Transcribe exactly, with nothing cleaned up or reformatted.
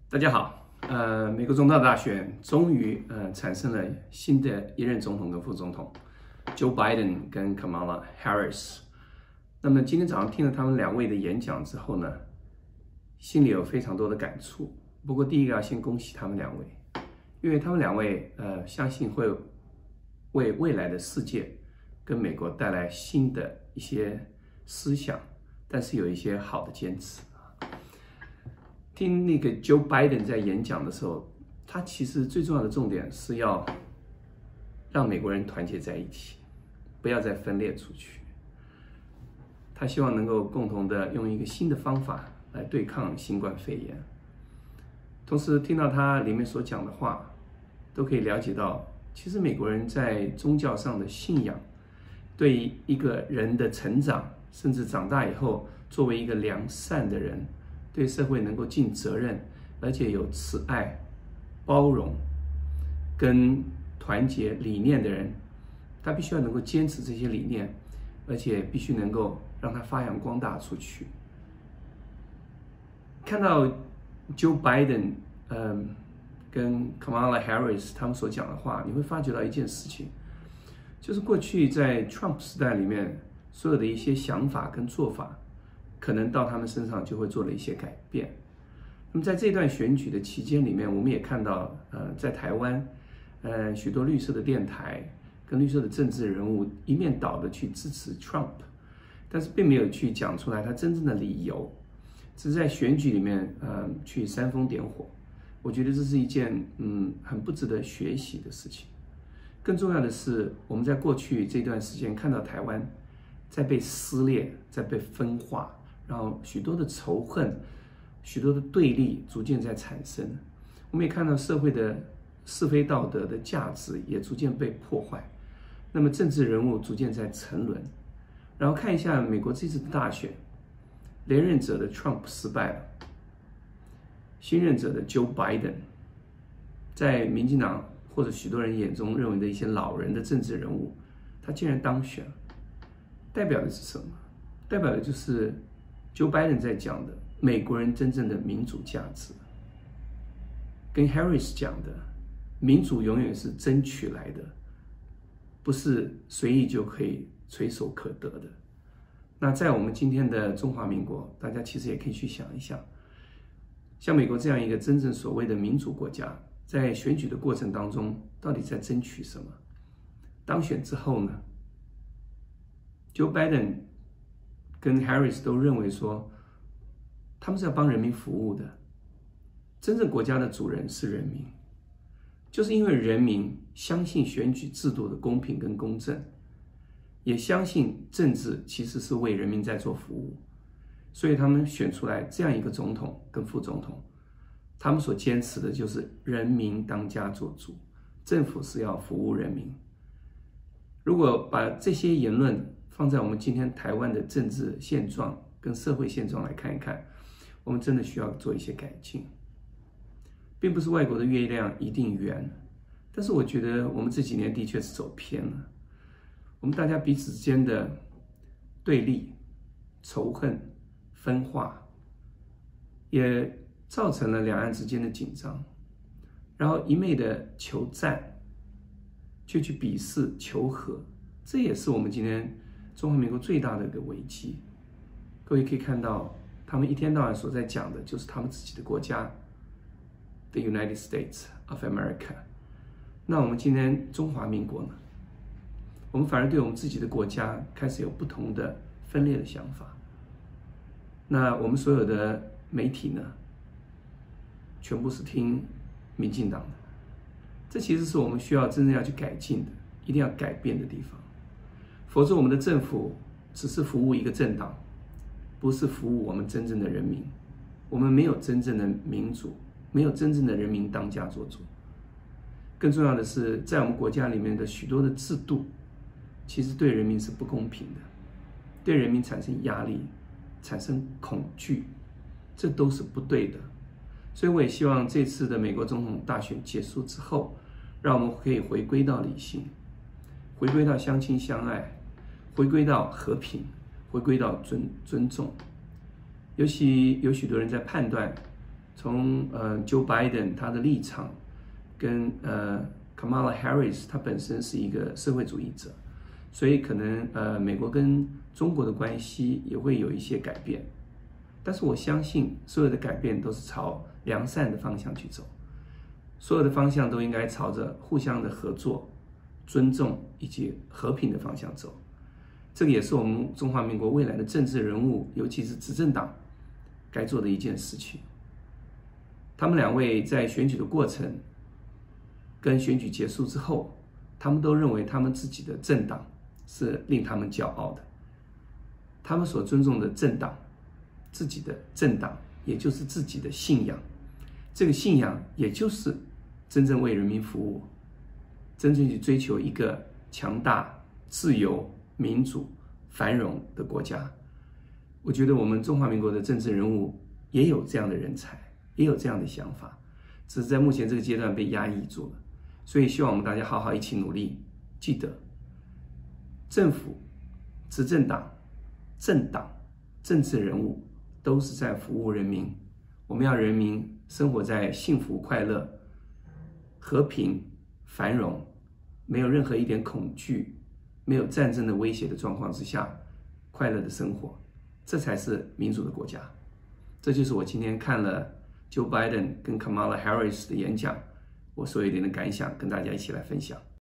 大家好，呃，美国总统大选终于呃产生了新的一任总统跟副总统 ，Joe Biden 跟 Kamala Harris。那么今天早上听了他们两位的演讲之后呢，心里有非常多的感触。不过第一个要先恭喜他们两位，因为他们两位呃相信会为未来的世界跟美国带来新的一些思想，但是有一些好的坚持。听那个 Joe Biden 在演讲的时候，他其实最重要的重点是要让美国人团结在一起，不要再分裂出去。他希望能够共同的用一个新的方法来对抗新冠肺炎。同时听到他里面所讲的话，都可以了解到，其实美国人在宗教上的信仰，对于一个人的成长，甚至长大以后作为一个良善的人，对社会能够尽责任，而且有慈爱、包容跟团结理念的人，他必须要能够坚持这些理念，而且必须能够让它发扬光大出去。看到 Joe Biden 嗯跟 Kamala Harris 他们所讲的话，你会发觉到一件事情，就是过去在 Trump 时代里面所有的一些想法跟做法，可能到他们身上就会做了一些改变。那么在这段选举的期间里面，我们也看到，呃，在台湾，呃，许多绿色的电台跟绿色的政治人物一面倒的去支持 Trump， 但是并没有去讲出来他真正的理由，只是在选举里面，呃，去煽风点火。我觉得这是一件嗯很不值得学习的事情。更重要的是，我们在过去这段时间看到台湾在被撕裂，在被分化。然后许多的仇恨，许多的对立逐渐在产生。我们也看到社会的是非道德的价值也逐渐被破坏。那么政治人物逐渐在沉沦。然后看一下美国这次的大选，连任者的 Trump 失败了，新任者的 Joe Biden， 在民进党或者许多人眼中认为的一些老人的政治人物，他竟然当选了，代表的是什么？代表的就是Joe Biden 在讲的美国人真正的民主价值，跟 Harris 讲的民主永远是争取来的，不是随意就可以垂手可得的。那在我们今天的中华民国，大家其实也可以去想一想，像美国这样一个真正所谓的民主国家，在选举的过程当中，到底在争取什么？当选之后呢 ，Joe Biden跟 Harris 都认为说，他们是要帮人民服务的。真正国家的主人是人民，就是因为人民相信选举制度的公平跟公正，也相信政治其实是为人民在做服务，所以他们选出来这样一个总统跟副总统，他们所坚持的就是人民当家作主，政府是要服务人民。如果把这些言论放在我们今天台湾的政治现状跟社会现状来看一看，我们真的需要做一些改进。并不是外国的月亮一定圆，但是我觉得我们这几年的确是走偏了。我们大家彼此之间的对立、仇恨、分化，也造成了两岸之间的紧张，然后一昧的求战，却去鄙视求和，这也是我们今天中华民国最大的一个危机。各位可以看到，他们一天到晚所在讲的就是他们自己的国家 ，The United States of America。那我们今天中华民国呢？我们反而对我们自己的国家开始有不同的分裂的想法。那我们所有的媒体呢，全部是听民进党的，这其实是我们需要真正要去改进的，一定要改变的地方。否则，我们的政府只是服务一个政党，不是服务我们真正的人民。我们没有真正的民主，没有真正的人民当家作主。更重要的是，在我们国家里面的许多的制度，其实对人民是不公平的，对人民产生压力，产生恐惧，这都是不对的。所以我也希望这次的美国总统大选结束之后，让我们可以回归到理性，回归到相亲相爱，回归到和平，回归到尊尊重。尤其有许多人在判断从呃 Joe Biden 他的立场，跟呃 Kamala Harris 他本身是一个社会主义者，所以可能呃美国跟中国的关系也会有一些改变。但是我相信所有的改变都是朝良善的方向去走，所有的方向都应该朝着互相的合作、尊重以及和平的方向走。这个也是我们中华民国未来的政治人物，尤其是执政党该做的一件事情。他们两位在选举的过程跟选举结束之后，他们都认为他们自己的政党是令他们骄傲的，他们所尊重的政党，自己的政党也就是自己的信仰，这个信仰也就是真正为人民服务，真正去追求一个强大、自由、民主、繁荣的国家。我觉得我们中华民国的政治人物也有这样的人才，也有这样的想法，只是在目前这个阶段被压抑住了。所以希望我们大家好好一起努力，记得政府、执政党、政党、政治人物都是在服务人民。我们要人民生活在幸福、快乐、和平、繁荣，没有任何一点恐惧，没有战争的威胁的状况之下，快乐的生活，这才是民主的国家。这就是我今天看了 Joe Biden 跟 Kamala Harris 的演讲，我所有一点的感想，跟大家一起来分享。